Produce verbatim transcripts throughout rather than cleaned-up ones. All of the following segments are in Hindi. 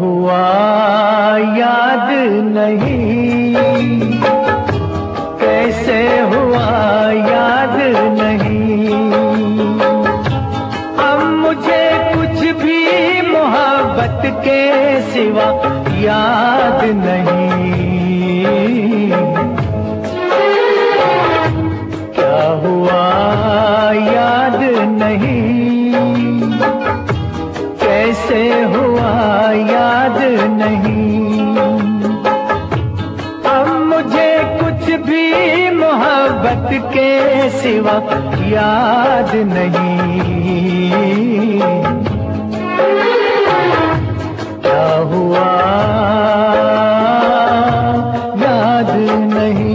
हुआ याद नहीं, कैसे हुआ याद नहीं। अब मुझे कुछ भी मोहब्बत के सिवा याद नहीं। क्या हुआ याद नहीं, कैसे हुआ याद नहीं। अब मुझे कुछ भी मोहब्बत के सिवा याद नहीं। क्या हुआ याद नहीं।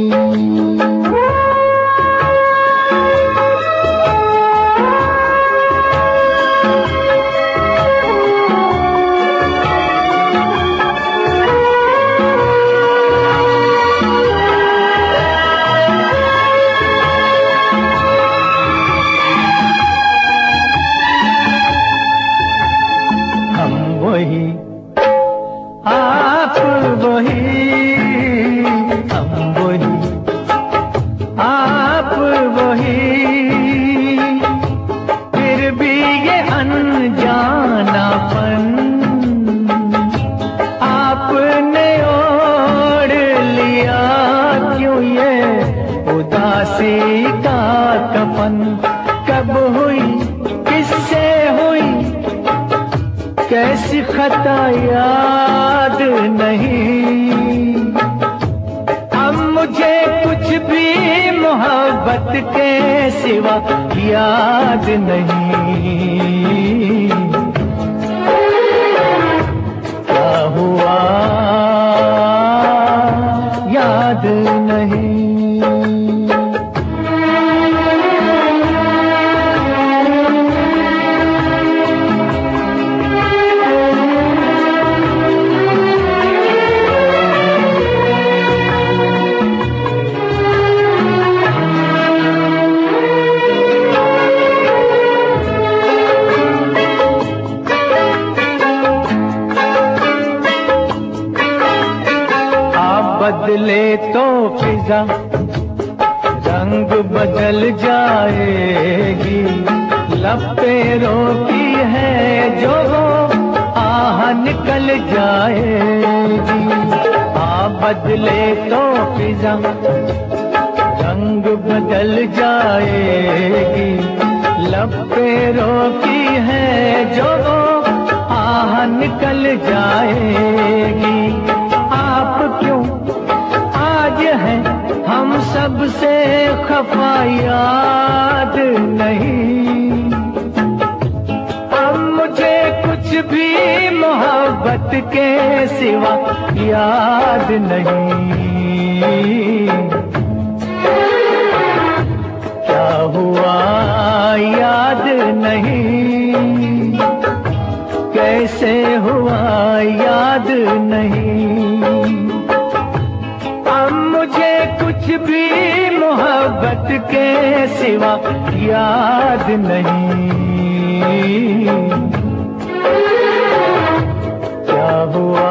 आप वही, हम वही, आप वही, फिर भी ये अनजानापन आपने ओढ़ लिया। क्यों ये उदासी का कफन, कब हुई, किससे हुई, कैसी खता याद नहीं। अब मुझे कुछ भी मोहब्बत के सिवा याद नहीं। क्या हुआ याद नहीं। बदले तो फिजा रंग बदल जाएगी, लब पे रोकी है जो आह निकल जाएगी। आ बदले तो फिजा रंग बदल जाएगी, लब पे रोकी है जो आह निकल जाएगी। आप क्यों आज हैं हम सबसे खफा याद नहीं। अब मुझे कुछ भी मोहब्बत के सिवा याद नहीं। क्या हुआ याद नहीं, कैसे हुआ याद नहीं। अब मुझे कुछ भी मोहब्बत के सिवा याद नहीं। क्या हुआ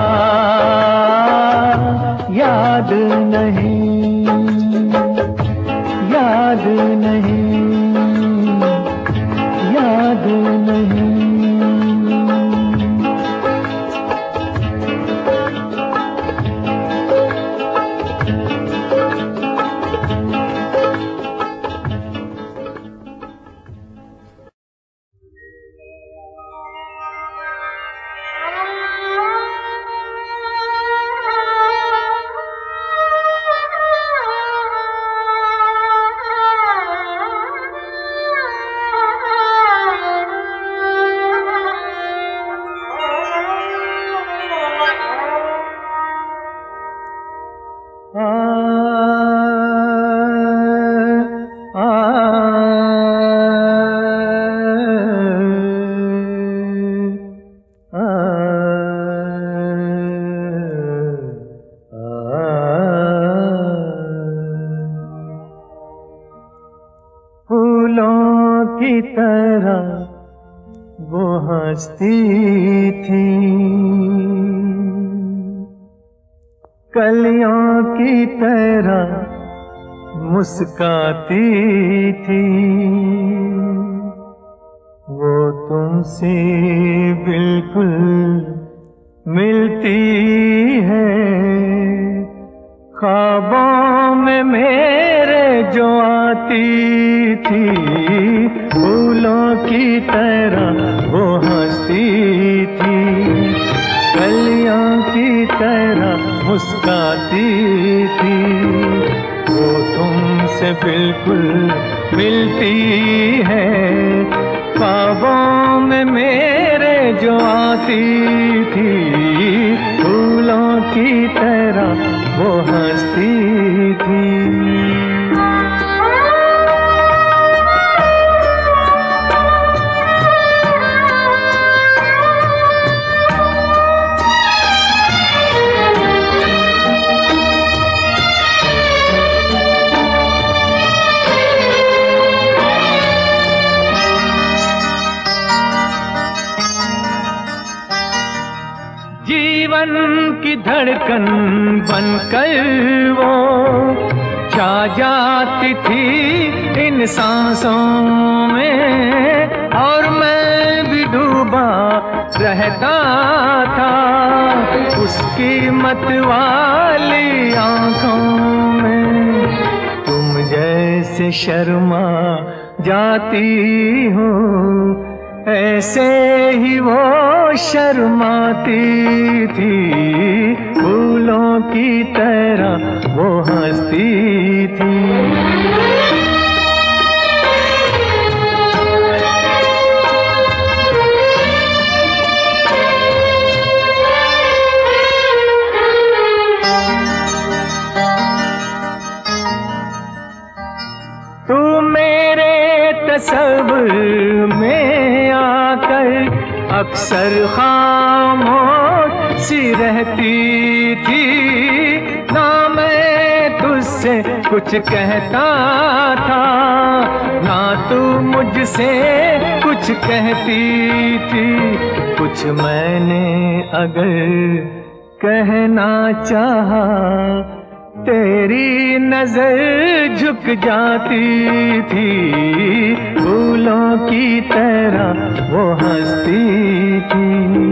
याद नहीं, याद नहीं, याद नहीं। की तरह वो हंसती थी, कलियों की तरह मुस्काती थी, वो तुमसे बिल्कुल मिलती है। ख्वाबों में मेरे जो आती थी, फूलों की तरह वो हंसती थी, कलियों की तरह मुस्काती थी, वो तुमसे बिल्कुल मिलती है। ख्वाबों में मेरे जो आती थी, फूलों की तरह वो हंसती थी। जीवन की धड़कन बनकर वो छा जाती थी इन सांसों में, और मैं भी डूबा रहता था उसकी मत वाली आंखों में। तुम जैसे शर्मा जाती हो, ऐसे ही वो शर्माती थी, फूलों की तरह वो हंसती थी। तू मेरे तस्वीर में आकर अक्सर खामोश सी रहती थी, ना मैं तुझसे कुछ कहता था, ना तू मुझसे कुछ कहती थी। कुछ मैंने अगर कहना चाहा, तेरी नजर झुक जाती थी, फूलों की तरह वो हंसती थी।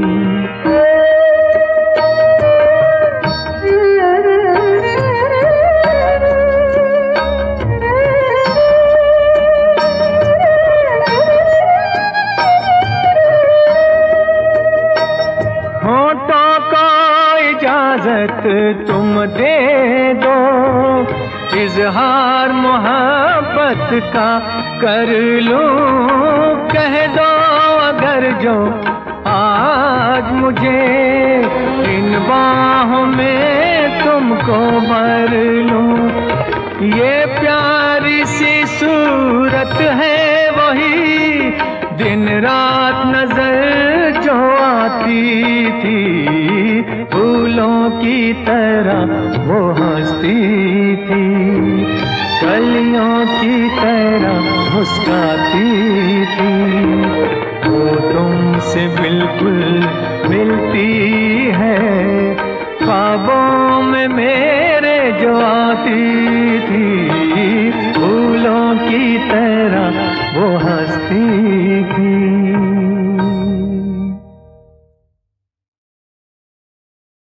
होठों को इजाजत तुम दे दो, इजहार मोहब्बत का कर लूं। कह दो अगर जो आज मुझे इन बाहों में तुमको भर लूं। ये प्यारी सी सूरत है वही दिन रात नजर जो आती थी, फूलों की तरह वो हंसती थी, कलियों की तरह मुस्काती थी, वो तुमसे बिल्कुल मिलती है। ख्वाबों में मेरे जो आती थी, फूलों की तरह वो हंसती